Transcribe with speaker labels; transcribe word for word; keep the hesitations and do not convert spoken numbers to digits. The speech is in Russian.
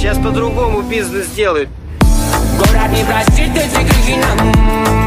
Speaker 1: Сейчас по-другому бизнес делают.
Speaker 2: Город не простит эти крики нам.